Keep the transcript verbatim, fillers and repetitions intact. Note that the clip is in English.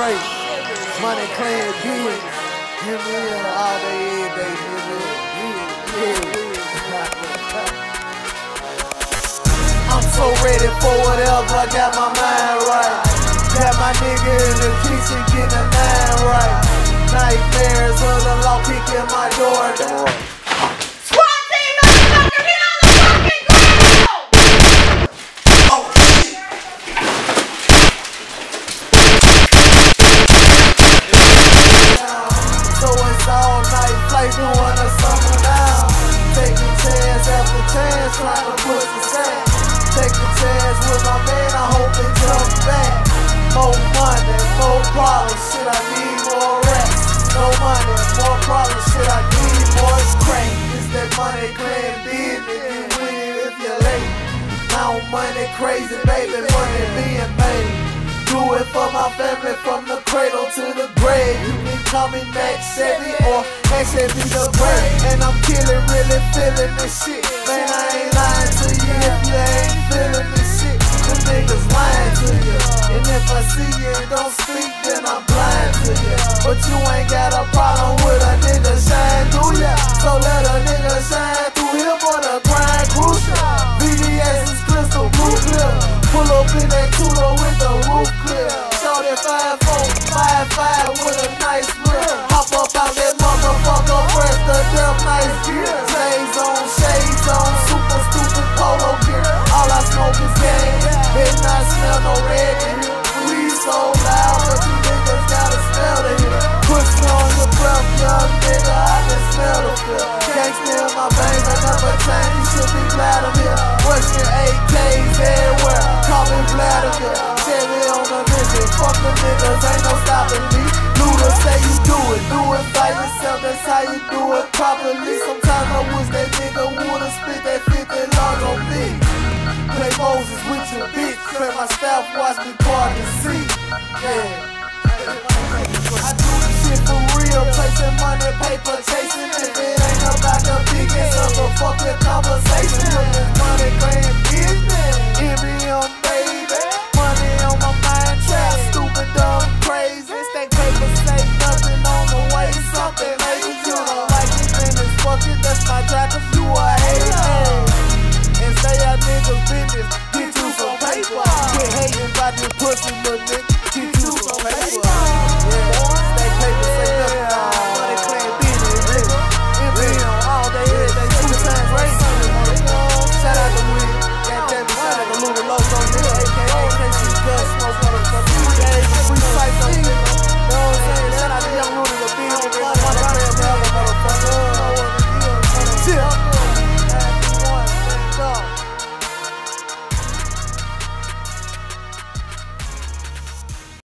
great. Money clean big. Give me in all day, every day, nigga. Yeah, yeah. I'm so ready for whatever, I got my mind right. Got my nigga in the kitchen getting a nine right. Nightmares of the law kicking my door down. Doing a summer now, taking chance after chance, trying to push the sand. Take a chance with my man, I hope it jump back. More money, more problems, shit I need more racks. No money, more problems, shit I need more crack. It's that money clan business, you win it if you're late. Now money crazy, baby, money being made. Do it for my family from the cradle to the grave. You can call me Max Chevy or Max Chevy the Brave. And I'm killing, really feeling this shit. Man, I ain't lying to you if you ain't feeling this shit. Them niggas lying to you. And if I see you and don't speak, then I'm blind to you. But you ain't got a problem with a nigga shine through ya. So let a nigga shine through him or the grind crucial. V D S is crystal blue clear. Pull up in that Tudo with the roof clear. Shout that five four, five five with a nice grill. Hop up out that motherfucker, fresh the damn nice gear. Shades on, shades on, super stupid polo gear. All I smoke is game, and I smell no red in here. We so loud, but you niggas gotta smell the hit. Push on your breath, young nigga, I can smell the feel. Gangsta in my veins, I never change, you should be glad I'm here. Russian A Ks everywhere, call me Vladimir. Chevy on the mission, fuck the niggas, ain't no stopping me. Luda say you do it, do it by yourself, that's how you do it properly. Sometimes I wish that nigga would've spit that fifty large on me. Play Moses with your bitch, play my staff, watch me part the sea. Yeah. I do this shit for real, placing money, paper, chasing. If it ain't about the biggest, motherfucker.